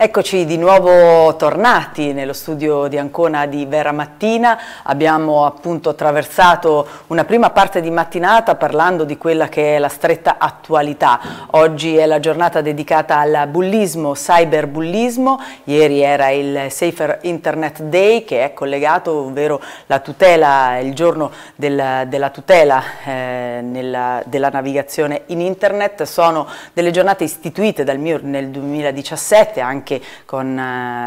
Eccoci di nuovo tornati nello studio di Ancona di Vera Mattina. Abbiamo appunto attraversato una prima parte di mattinata parlando di quella che è la stretta attualità. Oggi è la giornata dedicata al bullismo, cyberbullismo. Ieri era il Safer Internet Day, che è collegato, ovvero la tutela, il giorno della tutela della navigazione in internet. Sono delle giornate istituite dal MIUR nel 2017, anche con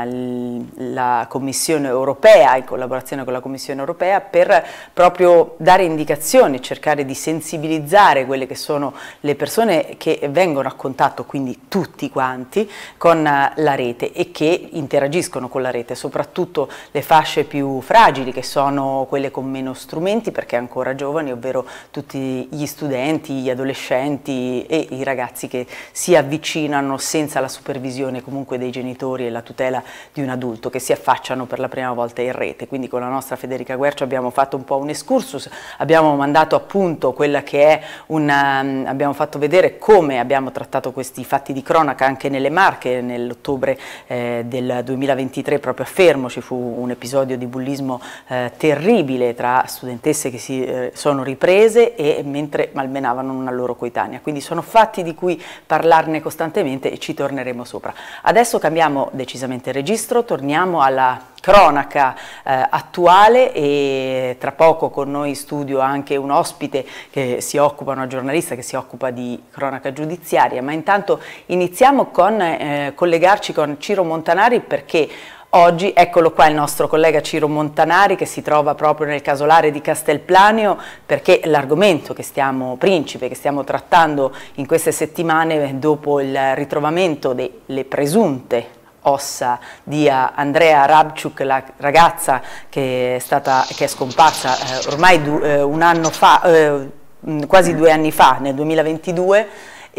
la Commissione europea, in collaborazione con la Commissione europea, per proprio dare indicazioni, cercare di sensibilizzare quelle che sono le persone che vengono a contatto, quindi tutti quanti, con la rete e che interagiscono con la rete, soprattutto le fasce più fragili, che sono quelle con meno strumenti perché ancora giovani, ovvero tutti gli studenti, gli adolescenti e i ragazzi che si avvicinano senza la supervisione comunque dei genitori e la tutela di un adulto, che si affacciano per la prima volta in rete. Quindi con la nostra Federica Guercio abbiamo fatto un po' un excursus, abbiamo mandato appunto quella che è abbiamo fatto vedere come abbiamo trattato questi fatti di cronaca anche nelle Marche. Nell'ottobre del 2023 proprio a Fermo ci fu un episodio di bullismo terribile tra studentesse che si sono riprese e mentre malmenavano una loro coetanea. Quindi sono fatti di cui parlarne costantemente e ci torneremo sopra. Adesso cambiamo decisamente registro, torniamo alla cronaca attuale e tra poco con noi in studio anche un ospite che si occupa, una giornalista che si occupa di cronaca giudiziaria, ma intanto iniziamo con collegarci con Ciro Montanari, perché oggi, eccolo qua il nostro collega Ciro Montanari, che si trova proprio nel casolare di Castelplanio, perché l'argomento che stiamo trattando in queste settimane, dopo il ritrovamento delle presunte ossa di Andrea Rabciuk, la ragazza che è scomparsa ormai un anno fa, quasi 2 anni fa, nel 2022.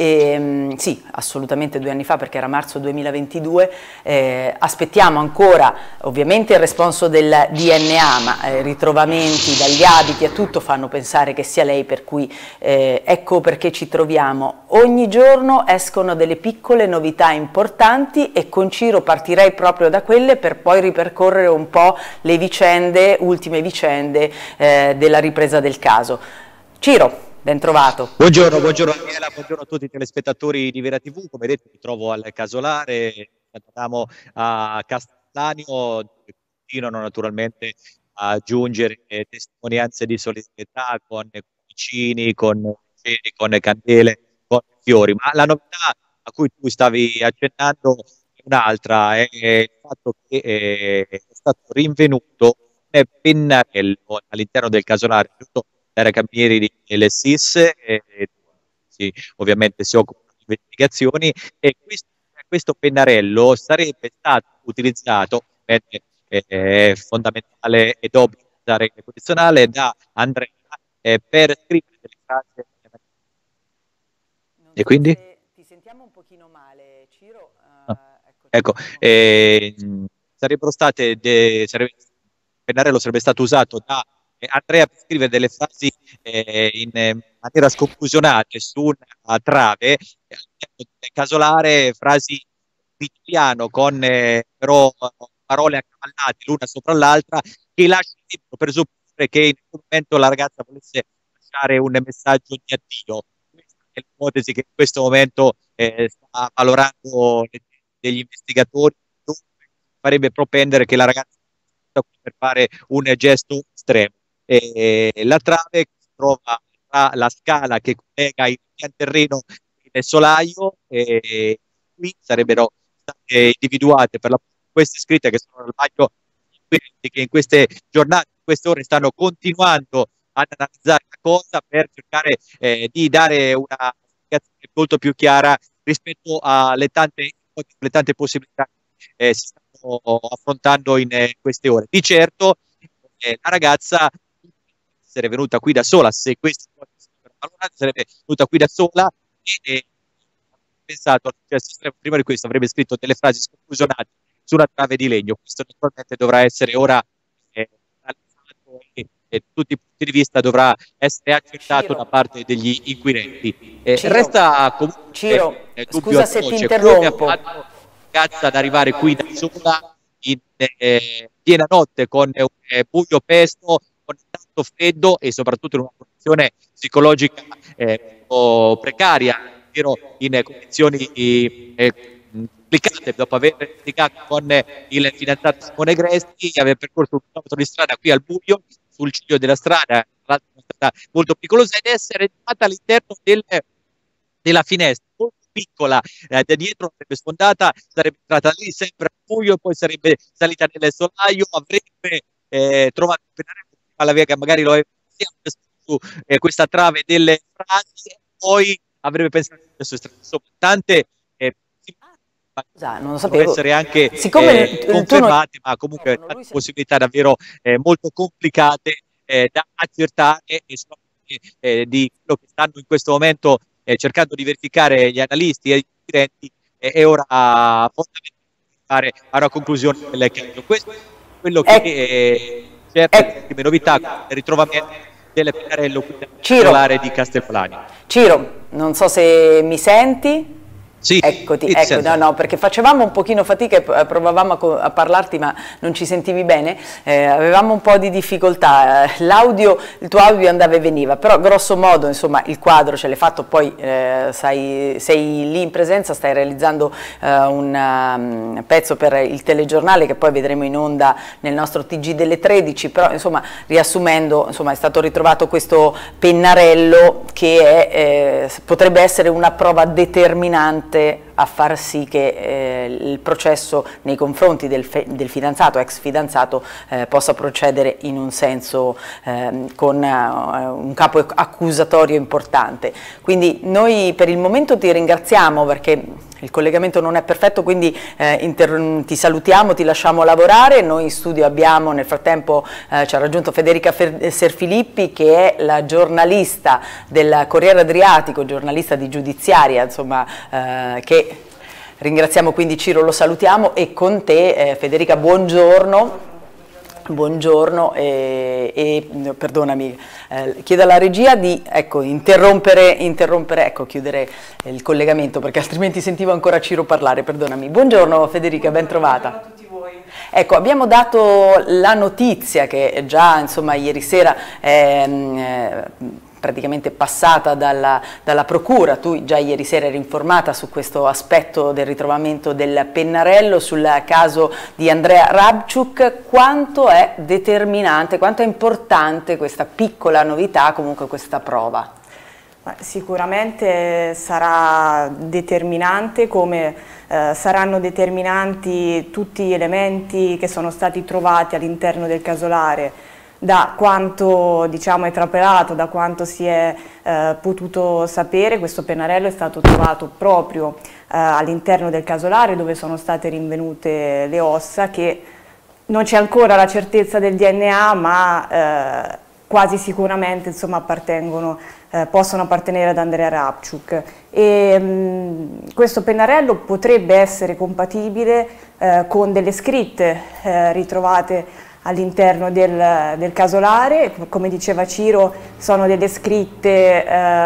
Sì, assolutamente 2 anni fa, perché era marzo 2022. Aspettiamo ancora ovviamente il responso del DNA, ma ritrovamenti dagli abiti e tutto fanno pensare che sia lei, per cui ecco perché ci troviamo. Ogni giorno escono delle piccole novità importanti e con Ciro partirei proprio da quelle per poi ripercorrere un po' le vicende, ultime vicende della ripresa del caso. Ciro, ben trovato. Buongiorno Daniela, buongiorno a tutti i telespettatori di Vera TV. Come detto, mi trovo al casolare, andiamo a Castellanio, dove continuano naturalmente a giungere testimonianze di solidarietà con vicini, con ceri, con candele, con fiori. Ma la novità a cui tu stavi accennando è un'altra, è il fatto che è stato rinvenuto un pennarello all'interno del casolare, carabinieri delle SIS, sì, ovviamente si occupano di investigazioni, e questo pennarello sarebbe stato utilizzato, è fondamentale ed obbligo usare il condizionale, da Andrea per scrivere delle frasi. Non E so quindi? se ti sentiamo un pochino male, Ciro. Ecco, sarebbero state, il pennarello sarebbe stato usato da Andrea per scrivere delle frasi in maniera sconclusionate su una trave, all'interno casolare, frasi in italiano con però parole accavallate l'una sopra l'altra, che lasciano presupporre che in quel momento la ragazza volesse lasciare un messaggio di addio. Questa è l'ipotesi che in questo momento sta valorando degli investigatori, farebbe propendere che la ragazza sta qui per fare un gesto estremo. La trave che si trova tra la scala che collega il pian terreno e il solaio, qui sarebbero state individuate per queste scritte, che sono al bagno, che in queste giornate, in queste ore stanno continuando ad analizzare la cosa per cercare di dare una spiegazione molto più chiara rispetto alle tante possibilità che si stanno affrontando in queste ore. Di certo la ragazza essere venuta qui da sola, se queste cose sarebbero valorate, sarebbe venuta qui da sola e pensato, cioè, prima di questo avrebbe scritto delle frasi sconclusionate su una trave di legno. Questo naturalmente dovrà essere ora analizzato e tutti i punti di vista dovrà essere accettato da parte degli inquirenti. Resta comunque Ciro, dubbio scusa se ti atroce, interrompo. ragazza ad arrivare qui da sola in piena notte con un buio pesto, con tanto freddo e soprattutto in una condizione psicologica un po' precaria, in condizioni complicate, dopo aver litigato con il fidanzato Simone Gresti, aver percorso un chilometro di strada qui al buio, sul ciglio della strada, tra l'altro una strada molto pericolosa, ed essere entrata all'interno della finestra, molto piccola, da dietro sarebbe sfondata, sarebbe entrata lì sempre al buio, poi sarebbe salita nel solaio, avrebbe trovato il pennarello alla via che magari lo aveva su questa trave delle frasi, e poi avrebbe pensato che adesso insomma, tante non lo possono sapevo. essere anche Siccome confermate, ma comunque ecco, tante possibilità davvero molto complicate da accertare, e di quello che stanno in questo momento cercando di verificare gli analisti e gli inquirenti, è ora fondamentale fare a una conclusione del caso. Questo è quello che cerca le ultime novità, il ritrovamento del pennarello particolare di Castelpolani. Ciro, non so se mi senti. Sì, Eccoti, no, perché facevamo un pochino fatica e provavamo a parlarti ma non ci sentivi bene, avevamo un po' di difficoltà, il tuo audio andava e veniva, però grosso modo insomma il quadro ce l'hai fatto, poi sei lì in presenza, stai realizzando un pezzo per il telegiornale che poi vedremo in onda nel nostro TG delle 13, però insomma riassumendo, insomma, è stato ritrovato questo pennarello che potrebbe essere una prova determinante a far sì che il processo nei confronti del fidanzato, ex fidanzato, possa procedere in un senso con un capo accusatorio importante. Quindi noi per il momento ti ringraziamo perché il collegamento non è perfetto, quindi ti salutiamo, ti lasciamo lavorare. Noi in studio abbiamo, nel frattempo ci ha raggiunto Federica Serfilippi, che è la giornalista del Corriere Adriatico, giornalista di giudiziaria, insomma, che ringraziamo, quindi Ciro lo salutiamo, e con te Federica buongiorno. Buongiorno perdonami, chiedo alla regia di interrompere, chiudere il collegamento perché altrimenti sentivo ancora Ciro parlare, perdonami. Buongiorno Federica, ben trovata. Buongiorno a tutti voi. Ecco, abbiamo dato la notizia che già insomma ieri sera praticamente passata dalla procura. Tu già ieri sera eri informata su questo aspetto del ritrovamento del pennarello, sul caso di Andrea Rabciuk. Quanto è determinante, quanto è importante questa piccola novità, comunque questa prova? Sicuramente sarà determinante, come saranno determinanti tutti gli elementi che sono stati trovati all'interno del casolare, da quanto è trapelato, da quanto si è potuto sapere. Questo pennarello è stato trovato proprio all'interno del casolare, dove sono state rinvenute le ossa, che non c'è ancora la certezza del DNA, ma quasi sicuramente insomma, possono appartenere ad Andrea Rabciuk. Questo pennarello potrebbe essere compatibile con delle scritte ritrovate all'interno del casolare. Come diceva Ciro, sono delle scritte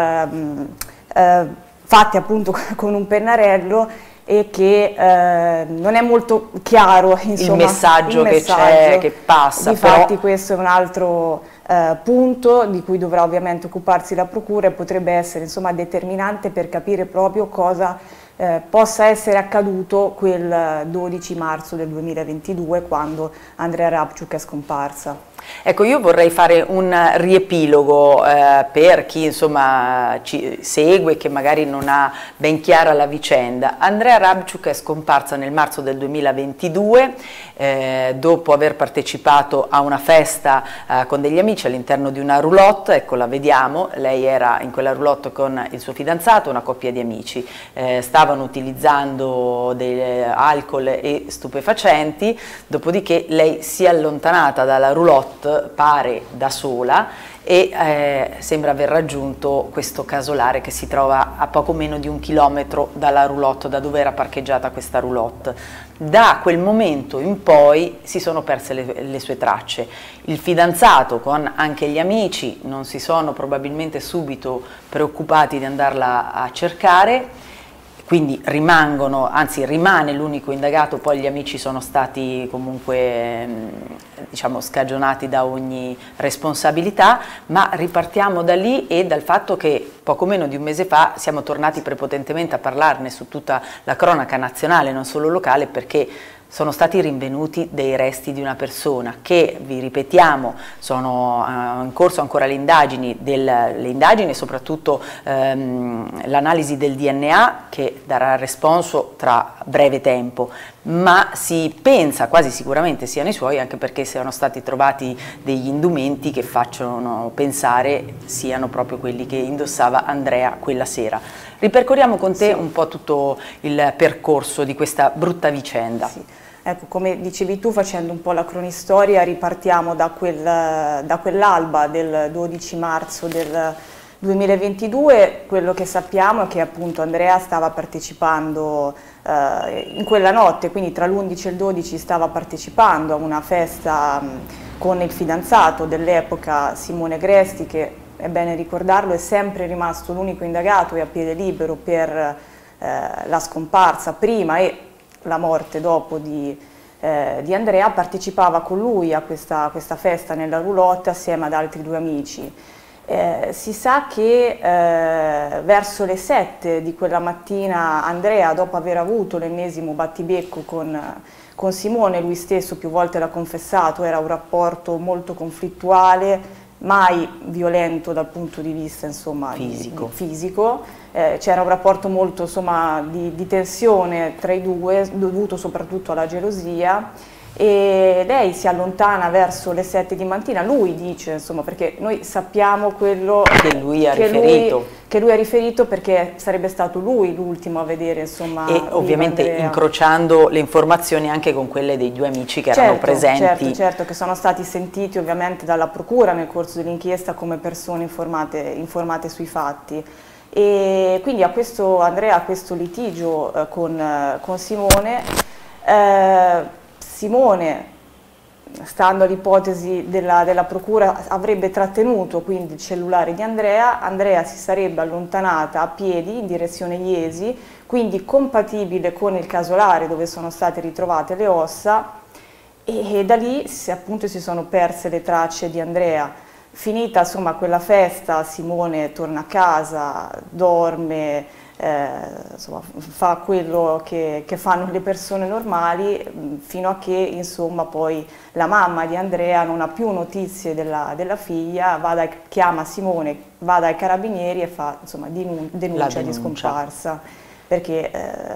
fatte appunto con un pennarello, e che non è molto chiaro insomma, il messaggio che c'è, che passa. Difatti questo è un altro punto di cui dovrà ovviamente occuparsi la procura, e potrebbe essere insomma determinante per capire proprio cosa possa essere accaduto quel 12 marzo del 2022, quando Andrea Rabciuk è scomparsa. Ecco, io vorrei fare un riepilogo per chi insomma ci segue e che magari non ha ben chiara la vicenda. Andrea Rabciuk è scomparsa nel marzo del 2022 dopo aver partecipato a una festa con degli amici all'interno di una roulotte. Ecco, la vediamo, lei era in quella roulotte con il suo fidanzato, una coppia di amici, stavano utilizzando alcol e stupefacenti, dopodiché lei si è allontanata dalla roulotte, pare da sola, e sembra aver raggiunto questo casolare che si trova a poco meno di 1 chilometro dalla roulotte, da dove era parcheggiata questa roulotte. Da quel momento in poi si sono perse le sue tracce. Il fidanzato con anche gli amici non si sono probabilmente subito preoccupati di andarla a cercare. quindi rimangono, anzi rimane l'unico indagato, poi gli amici sono stati comunque diciamo scagionati da ogni responsabilità, ma ripartiamo da lì e dal fatto che poco meno di un mese fa siamo tornati prepotentemente a parlarne su tutta la cronaca nazionale, non solo locale, perché sono stati rinvenuti dei resti di una persona che, vi ripetiamo, sono in corso ancora le indagini e soprattutto l'analisi del DNA che darà responso tra breve tempo, ma si pensa quasi sicuramente siano i suoi, anche perché siano stati trovati degli indumenti che facciano pensare siano proprio quelli che indossava Andrea quella sera. Ripercorriamo con te un po' tutto il percorso di questa brutta vicenda. Sì. Ecco, come dicevi tu, facendo un po' la cronistoria, ripartiamo da quell'alba del 12 marzo del 2022. Quello che sappiamo è che appunto Andrea stava partecipando in quella notte, quindi tra l'11 e il 12 stava partecipando a una festa con il fidanzato dell'epoca Simone Gresti, che è bene ricordarlo è sempre rimasto l'unico indagato e a piede libero per la scomparsa prima e la morte dopo di Andrea. Partecipava con lui a questa festa nella roulotte assieme ad altri 2 amici. Si sa che verso le 7 di quella mattina Andrea, dopo aver avuto l'ennesimo battibecco con Simone, lui stesso più volte l'ha confessato, era un rapporto molto conflittuale, mai violento dal punto di vista insomma, fisico. C'era un rapporto molto insomma, di tensione tra i due, dovuto soprattutto alla gelosia, e lei si allontana verso le 7 di mattina, lui dice, insomma, perché noi sappiamo quello che lui ha riferito, perché sarebbe stato lui l'ultimo a vedere, insomma, e ovviamente Andrea, incrociando le informazioni anche con quelle dei 2 amici che erano presenti. Certo, che sono stati sentiti ovviamente dalla procura nel corso dell'inchiesta come persone informate sui fatti. E quindi Andrea ha questo litigio con Simone. Simone, stando all'ipotesi della procura, avrebbe trattenuto quindi il cellulare di Andrea. Andrea si sarebbe allontanata a piedi in direzione Iesi, quindi compatibile con il casolare dove sono state ritrovate le ossa, e da lì appunto si sono perse le tracce di Andrea. Finita insomma quella festa, Simone torna a casa, dorme, insomma, fa quello che fanno le persone normali, fino a che insomma poi la mamma di Andrea non ha più notizie della figlia, chiama Simone, va dai carabinieri e fa insomma denuncia di scomparsa, perché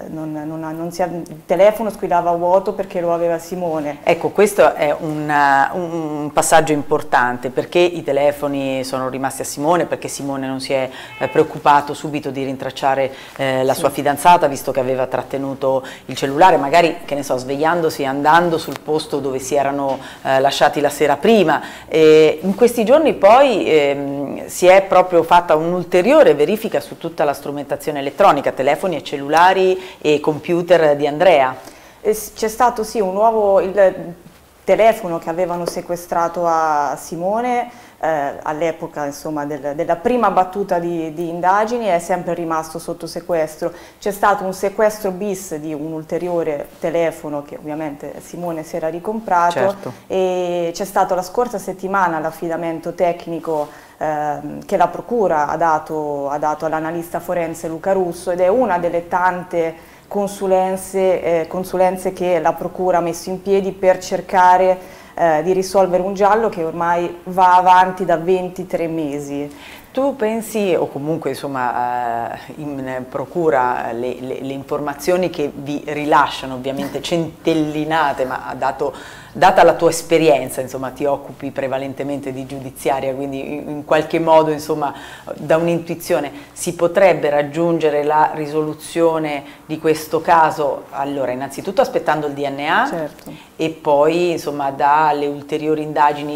il telefono squillava a vuoto perché lo aveva Simone. Ecco, questo è un passaggio importante, perché i telefoni sono rimasti a Simone, perché Simone non si è preoccupato subito di rintracciare la sua fidanzata, visto che aveva trattenuto il cellulare, magari, che ne so, svegliandosi e andando sul posto dove si erano lasciati la sera prima. In questi giorni poi si è proprio fatta un'ulteriore verifica su tutta la strumentazione elettronica, telefoni e cellulari e computer di Andrea. C'è stato sì il telefono che avevano sequestrato a Simone all'epoca insomma della prima battuta di indagini, è sempre rimasto sotto sequestro. C'è stato un sequestro bis di un ulteriore telefono che ovviamente Simone si era ricomprato, certo, e c'è stato la scorsa settimana l'affidamento tecnico che la procura ha dato all'analista forense Luca Russo, ed è una delle tante consulenze che la procura ha messo in piedi per cercare di risolvere un giallo che ormai va avanti da 23 mesi. Tu pensi, o comunque insomma in procura le informazioni che vi rilasciano, ovviamente centellinate, ma data la tua esperienza, insomma ti occupi prevalentemente di giudiziaria, quindi in qualche modo insomma da un'intuizione si potrebbe raggiungere la risoluzione di questo caso, allora innanzitutto aspettando il DNA, certo, e poi insomma dalle ulteriori indagini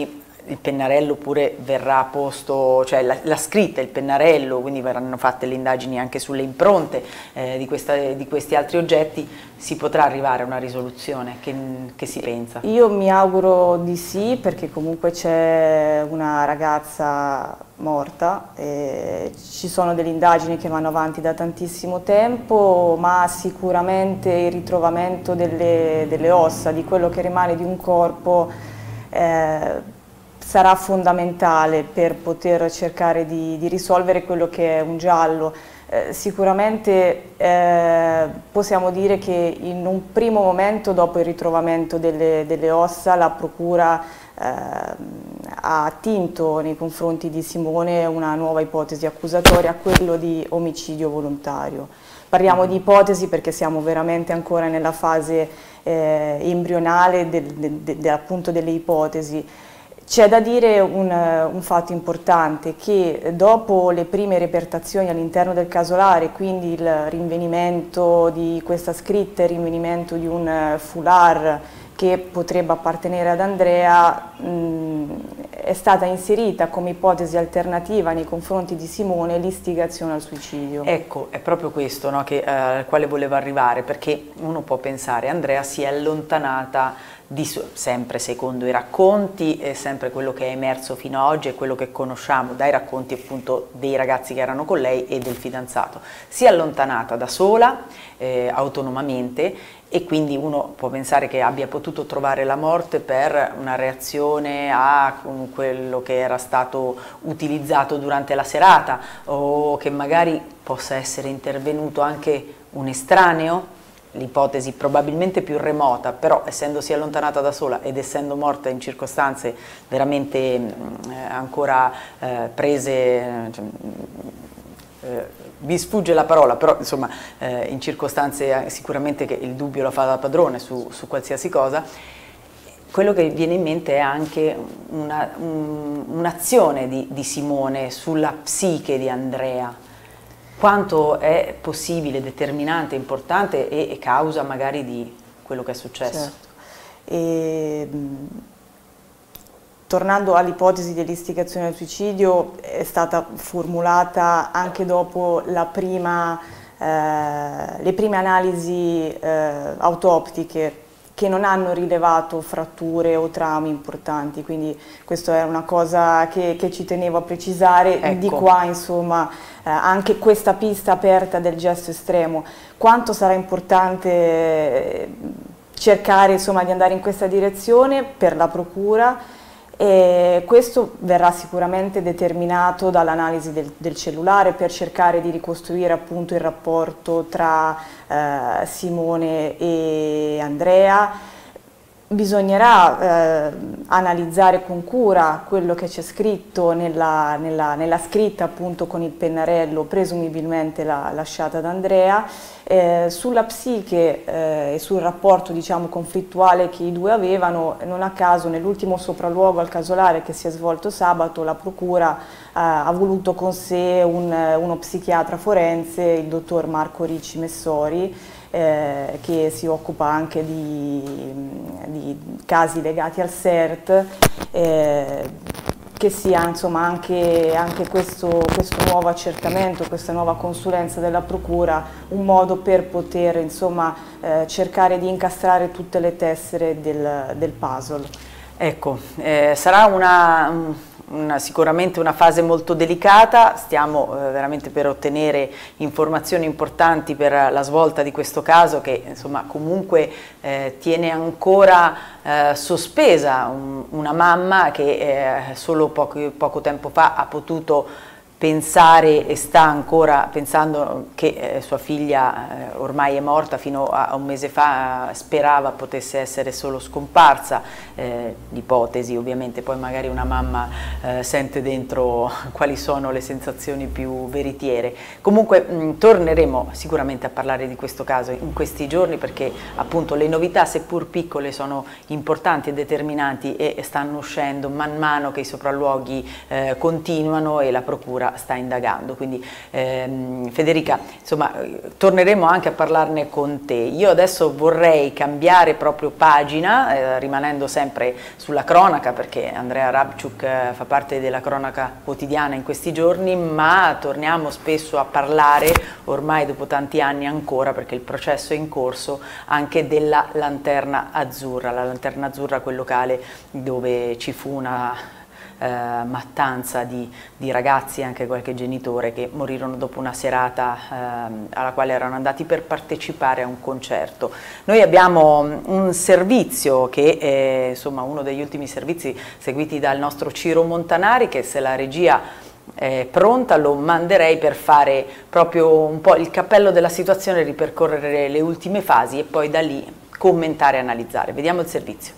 il pennarello pure verrà posto, cioè la scritta, il pennarello, quindi verranno fatte le indagini anche sulle impronte di questi altri oggetti, si potrà arrivare a una risoluzione, che si pensa? Io mi auguro di sì, perché comunque c'è una ragazza morta, ci sono delle indagini che vanno avanti da tantissimo tempo, ma sicuramente il ritrovamento delle ossa, di quello che rimane di un corpo, sarà fondamentale per poter cercare di risolvere quello che è un giallo. Sicuramente possiamo dire che in un primo momento, dopo il ritrovamento delle ossa, la Procura ha attinto nei confronti di Simone una nuova ipotesi accusatoria, quello di omicidio volontario. Parliamo di ipotesi perché siamo veramente ancora nella fase embrionale appunto delle ipotesi. C'è da dire un fatto importante, che dopo le prime repertazioni all'interno del casolare, quindi il rinvenimento di questa scritta, il rinvenimento di un foulard che potrebbe appartenere ad Andrea, è stata inserita come ipotesi alternativa nei confronti di Simone l'istigazione al suicidio. Ecco, è proprio questo, no, al quale volevo arrivare, perché uno può pensare Andrea si è allontanata sempre secondo i racconti, sempre quello che è emerso fino ad oggi e quello che conosciamo dai racconti appunto dei ragazzi che erano con lei e del fidanzato. Si è allontanata da sola, autonomamente, e quindi uno può pensare che abbia potuto trovare la morte per una reazione a quello che era stato utilizzato durante la serata, o che magari possa essere intervenuto anche un estraneo. L'ipotesi probabilmente più remota, però essendosi allontanata da sola ed essendo morta in circostanze veramente ancora prese, vi sfugge la parola, però insomma in circostanze sicuramente che il dubbio la fa da padrone su qualsiasi cosa, quello che viene in mente è anche un'azione di Simone sulla psiche di Andrea. Quanto è possibile, determinante, importante e causa magari di quello che è successo. Certo. Tornando all'ipotesi dell'istigazione al suicidio, è stata formulata anche dopo le prime analisi autoptiche, che non hanno rilevato fratture o traumi importanti, quindi questa è una cosa che ci tenevo a precisare. Ecco. Di qua insomma anche questa pista aperta del gesto estremo, quanto sarà importante cercare insomma di andare in questa direzione per la Procura. E questo verrà sicuramente determinato dall'analisi del cellulare, per cercare di ricostruire appunto il rapporto tra Simone e Andrea. Bisognerà analizzare con cura quello che c'è scritto nella scritta appunto con il pennarello, presumibilmente lasciata da Andrea, sulla psiche e sul rapporto diciamo conflittuale che i due avevano. Non a caso nell'ultimo sopralluogo al casolare che si è svolto sabato, la Procura ha voluto con sé uno psichiatra forense, il dottor Marco Ricci Messori, che si occupa anche di casi legati al SERT, che sia insomma anche questo nuovo accertamento, questa nuova consulenza della Procura, un modo per poter insomma cercare di incastrare tutte le tessere del puzzle. Ecco, sarà sicuramente una fase molto delicata, stiamo veramente per ottenere informazioni importanti per la svolta di questo caso, che insomma comunque tiene ancora sospesa una mamma che solo poco tempo fa ha potuto pensare e sta ancora pensando che sua figlia ormai è morta. Fino a un mese fa sperava potesse essere solo scomparsa, l'ipotesi ovviamente, poi magari una mamma sente dentro quali sono le sensazioni più veritiere. Comunque torneremo sicuramente a parlare di questo caso in questi giorni, perché appunto le novità, seppur piccole, sono importanti e determinanti e stanno uscendo man mano che i sopralluoghi continuano, e la Procura sta indagando. Quindi Federica, insomma, torneremo anche a parlarne con te. Io adesso vorrei cambiare proprio pagina, rimanendo sempre sulla cronaca, perché Andrea Rabciuk fa parte della cronaca quotidiana in questi giorni, ma torniamo spesso a parlare, ormai dopo tanti anni ancora, perché il processo è in corso, anche della Lanterna Azzurra. La Lanterna Azzurra, quel locale dove ci fu una mattanza di ragazzi e anche qualche genitore che morirono dopo una serata alla quale erano andati per partecipare a un concerto. Noi abbiamo un servizio che è insomma uno degli ultimi servizi seguiti dal nostro Ciro Montanari, che se la regia è pronta lo manderei per fare proprio un po' il cappello della situazione, ripercorrere le ultime fasi e poi da lì commentare e analizzare. Vediamo il servizio.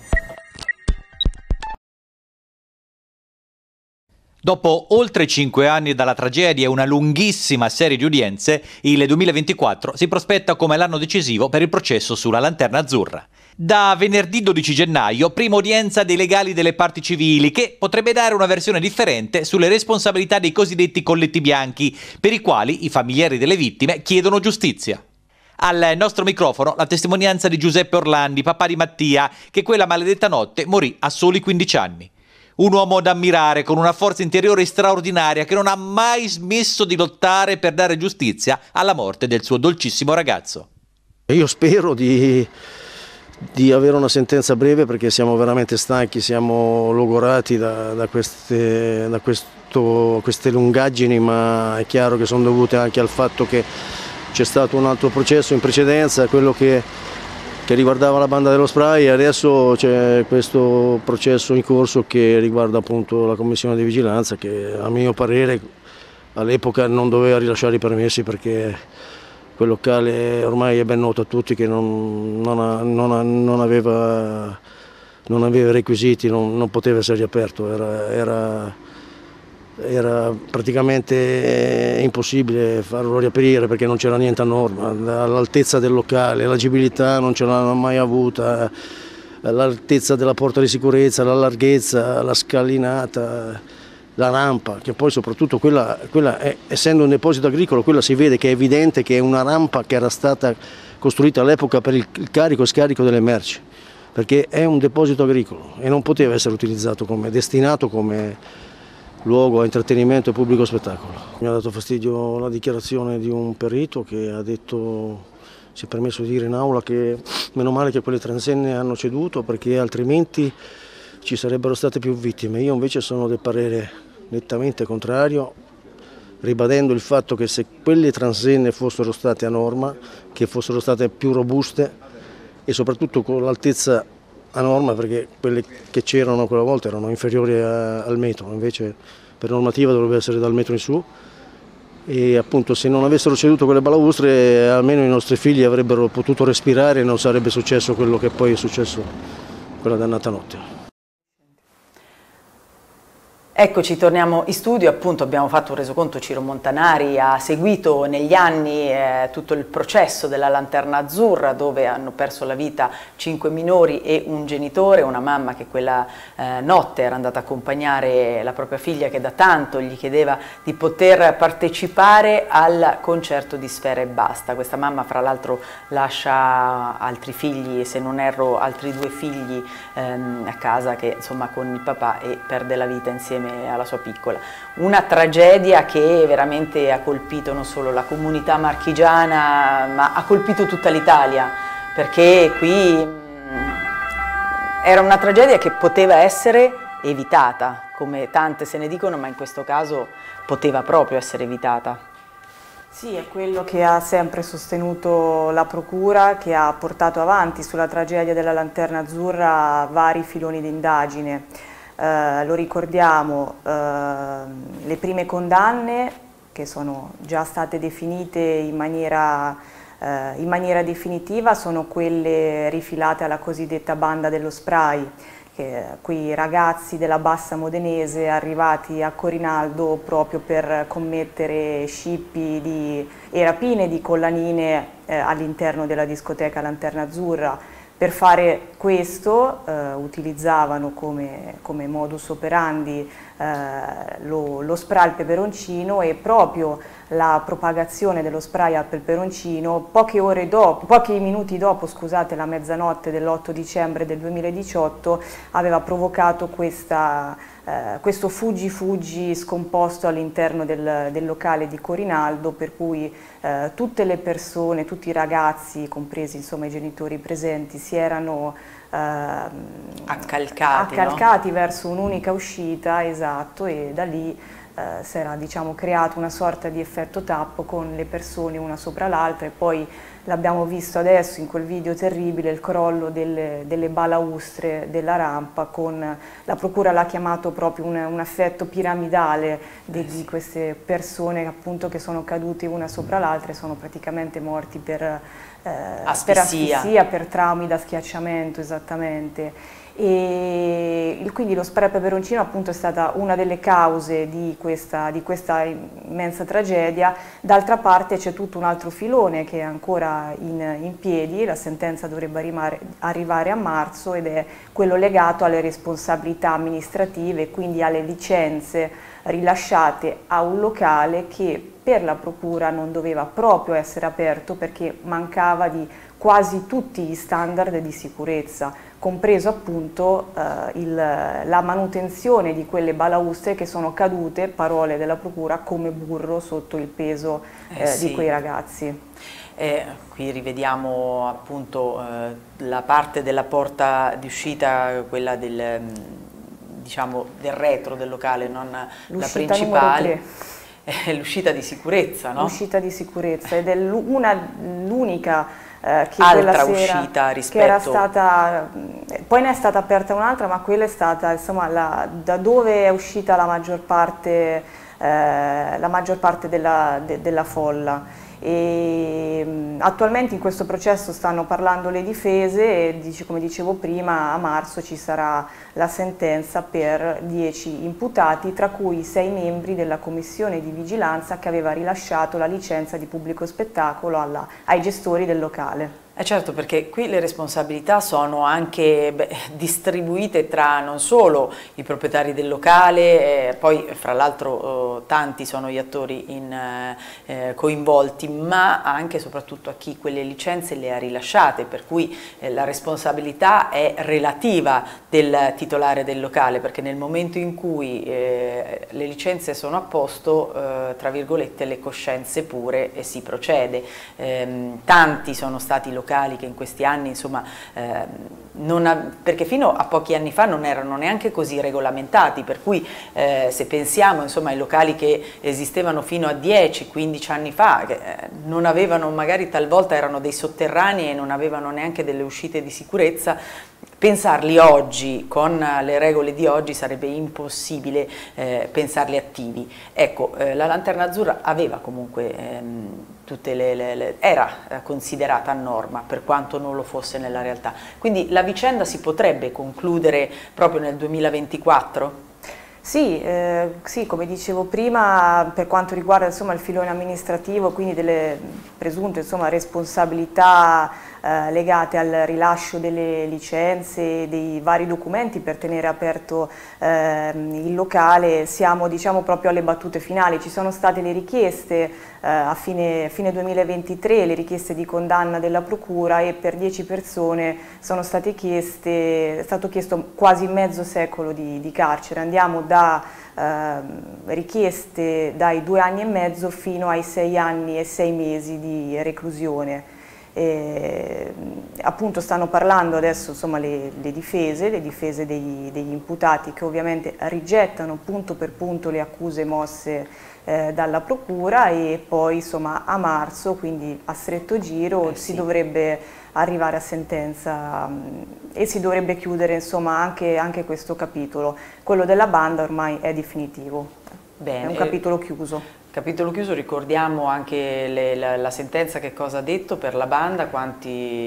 Dopo oltre 5 anni dalla tragedia e una lunghissima serie di udienze, il 2024 si prospetta come l'anno decisivo per il processo sulla Lanterna Azzurra. Da venerdì 12 gennaio, prima udienza dei legali delle parti civili, che potrebbe dare una versione differente sulle responsabilità dei cosiddetti colletti bianchi, per i quali i familiari delle vittime chiedono giustizia. Al nostro microfono la testimonianza di Giuseppe Orlandi, papà di Mattia, che quella maledetta notte morì a soli 15 anni. Un uomo da ammirare, con una forza interiore straordinaria, che non ha mai smesso di lottare per dare giustizia alla morte del suo dolcissimo ragazzo. Io spero di avere una sentenza breve, perché siamo veramente stanchi, siamo logorati da queste lungaggini, ma è chiaro che sono dovute anche al fatto che c'è stato un altro processo in precedenza, quello che riguardava la banda dello spray, e adesso c'è questo processo in corso che riguarda appunto la commissione di vigilanza, che a mio parere all'epoca non doveva rilasciare i permessi, perché quel locale ormai è ben noto a tutti che non aveva requisiti, non poteva essere riaperto, era praticamente impossibile farlo riaprire perché non c'era niente a norma. All'altezza del locale, l'agibilità non ce l'hanno mai avuta, l'altezza della porta di sicurezza, la larghezza, la scalinata, la rampa, che poi soprattutto quella essendo un deposito agricolo, quella si vede che è evidente che è una rampa che era stata costruita all'epoca per il carico e scarico delle merci, perché è un deposito agricolo e non poteva essere utilizzato destinato come luogo a intrattenimento e pubblico spettacolo. Mi ha dato fastidio la dichiarazione di un perito che ha detto, si è permesso di dire in aula, che meno male che quelle transenne hanno ceduto, perché altrimenti ci sarebbero state più vittime. Io invece sono del parere nettamente contrario, ribadendo il fatto che se quelle transenne fossero state a norma, che fossero state più robuste e soprattutto con l'altezza a norma, perché quelle che c'erano quella volta erano inferiori al metro, invece per normativa dovrebbe essere dal metro in su, e appunto se non avessero ceduto quelle balaustre almeno i nostri figli avrebbero potuto respirare e non sarebbe successo quello che poi è successo quella dannata notte. Eccoci, torniamo in studio. Appunto abbiamo fatto un resoconto. Ciro Montanari ha seguito negli anni tutto il processo della Lanterna Azzurra, dove hanno perso la vita 5 minori e un genitore, una mamma che quella notte era andata a accompagnare la propria figlia, che da tanto gli chiedeva di poter partecipare al concerto di Sfera Ebbasta. Questa mamma fra l'altro lascia altri figli, se non erro altri 2 figli a casa, che insomma con il papà, e perde la vita insieme alla sua piccola. Una tragedia che veramente ha colpito non solo la comunità marchigiana, ma ha colpito tutta l'Italia, perché qui era una tragedia che poteva essere evitata, come tante se ne dicono, ma in questo caso poteva proprio essere evitata. Sì, è quello che ha sempre sostenuto la Procura, che ha portato avanti sulla tragedia della Lanterna Azzurra vari filoni di indagine. Lo ricordiamo, le prime condanne, che sono già state definite in maniera definitiva, sono quelle rifilate alla cosiddetta banda dello spray, quei ragazzi della Bassa Modenese arrivati a Corinaldo proprio per commettere scippi e rapine di collanine all'interno della discoteca Lanterna Azzurra, Per fare questo utilizzavano come modus operandi lo spray al peperoncino, e proprio la propagazione dello spray al peperoncino pochi minuti dopo, scusate, la mezzanotte dell'8 dicembre del 2018 aveva provocato questo fuggi scomposto all'interno del locale di Corinaldo, per cui tutte le persone, tutti i ragazzi, compresi insomma i genitori presenti, si erano accalcati, no? Verso un'unica uscita, esatto, e da lì si era, diciamo, creato una sorta di effetto tappo con le persone una sopra l'altra, e poi l'abbiamo visto adesso in quel video terribile, il crollo delle balaustre della rampa, con la procura l'ha chiamato proprio un effetto piramidale di queste persone appunto che sono cadute una sopra l'altra e sono praticamente morti per asfissia, per traumi da schiacciamento, esattamente. E quindi lo spray peperoncino appunto è stata una delle cause di questa immensa tragedia. D'altra parte c'è tutto un altro filone che è ancora in piedi, la sentenza dovrebbe arrivare a marzo, ed è quello legato alle responsabilità amministrative, quindi alle licenze rilasciate a un locale che per la procura non doveva proprio essere aperto perché mancava di quasi tutti gli standard di sicurezza, compreso appunto la manutenzione di quelle balaustre che sono cadute, parole della procura, come burro sotto il peso sì, di quei ragazzi. Qui rivediamo appunto la parte della porta di uscita, quella diciamo, del retro del locale, non la principale. L'uscita di sicurezza, no? L'uscita di sicurezza, ed è l'unica che altra quella sera, uscita rispetto... che era stata, poi ne è stata aperta un'altra, ma quella è stata, insomma, da dove è uscita la maggior parte della folla. E attualmente in questo processo stanno parlando le difese e, come dicevo prima, a marzo ci sarà la sentenza per 10 imputati, tra cui 6 membri della commissione di vigilanza che aveva rilasciato la licenza di pubblico spettacolo ai gestori del locale. Certo, perché qui le responsabilità sono anche distribuite tra non solo i proprietari del locale, poi fra l'altro tanti sono gli attori coinvolti, ma anche e soprattutto a chi quelle licenze le ha rilasciate, per cui la responsabilità è relativa del titolare del locale, perché nel momento in cui le licenze sono a posto, tra virgolette, le coscienze pure, e si procede. Tanti sono stati locali che in questi anni, insomma, perché fino a pochi anni fa non erano neanche così regolamentati, per cui se pensiamo, insomma, ai locali che esistevano fino a 10-15 anni fa, che non avevano, magari talvolta erano dei sotterranei e non avevano neanche delle uscite di sicurezza, pensarli oggi, con le regole di oggi, sarebbe impossibile pensarli attivi. Ecco, la Lanterna Azzurra aveva comunque era considerata a norma, per quanto non lo fosse nella realtà. Quindi la vicenda si potrebbe concludere proprio nel 2024? Sì, sì, come dicevo prima, per quanto riguarda, insomma, il filone amministrativo, quindi delle presunte, insomma, responsabilità legate al rilascio delle licenze, dei vari documenti per tenere aperto il locale, siamo, diciamo, proprio alle battute finali. Ci sono state le richieste a fine 2023, le richieste di condanna della procura, e per 10 persone è stato chiesto quasi mezzo secolo di carcere. Andiamo da richieste dai 2 anni e mezzo fino ai 6 anni e 6 mesi di reclusione. Appunto stanno parlando adesso, insomma, le difese degli imputati, che ovviamente rigettano punto per punto le accuse mosse dalla procura, e poi, insomma, a marzo, quindi a stretto giro, si dovrebbe arrivare a sentenza e si dovrebbe chiudere, insomma, anche questo capitolo. Quello della banda ormai è definitivo. Bene, è un capitolo chiuso. Capitolo chiuso. Ricordiamo anche la sentenza, che cosa ha detto per la banda, quanti...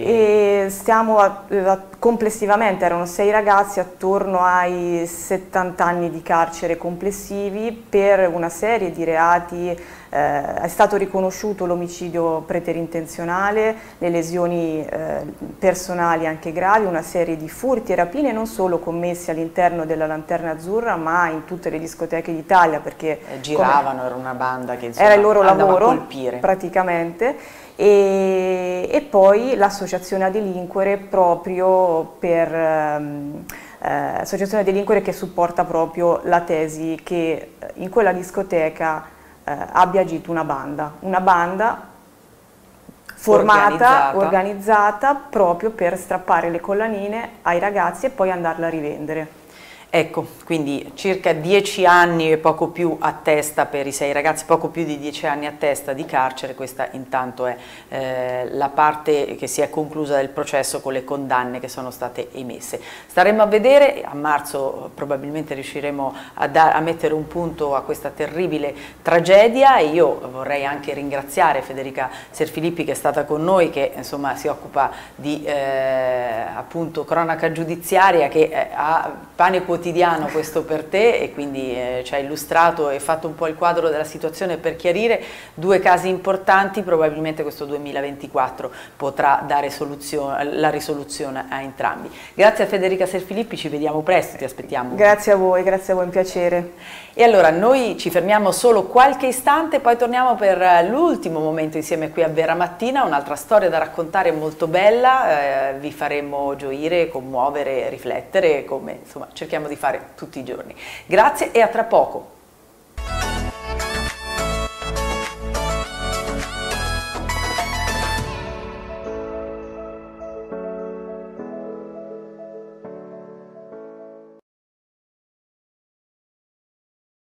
Complessivamente erano 6 ragazzi, attorno ai 70 anni di carcere complessivi per una serie di reati È stato riconosciuto l'omicidio preterintenzionale, le lesioni personali anche gravi, una serie di furti e rapine non solo commessi all'interno della Lanterna Azzurra ma in tutte le discoteche d'Italia, perché giravano, era una banda che insomma, era il loro lavoro a colpire praticamente. E poi l'associazione a delinquere proprio per associazione a delinquere che supporta proprio la tesi che in quella discoteca abbia agito una banda formata, organizzata proprio per strappare le collanine ai ragazzi e poi andarla a rivendere. Ecco, quindi circa 10 anni e poco più a testa per i 6 ragazzi, poco più di 10 anni a testa di carcere. Questa intanto è la parte che si è conclusa del processo con le condanne che sono state emesse. Staremo a vedere, a marzo probabilmente riusciremo a mettere un punto a questa terribile tragedia, e io vorrei anche ringraziare Federica Serfilippi che è stata con noi, che insomma si occupa di appunto cronaca giudiziaria, che ha pane quotidiano questo per te, e quindi ci ha illustrato e fatto un po' il quadro della situazione per chiarire 2 casi importanti. Probabilmente questo 2024 potrà dare la risoluzione a entrambi. Grazie a Federica Serfilippi, ci vediamo presto, ti aspettiamo. Grazie a voi, un piacere. E allora noi ci fermiamo solo qualche istante, poi torniamo per l'ultimo momento insieme qui a Vera Mattina, un'altra storia da raccontare molto bella, vi faremo gioire, commuovere, riflettere, come insomma cerchiamo di fare tutti i giorni. Grazie e a tra poco.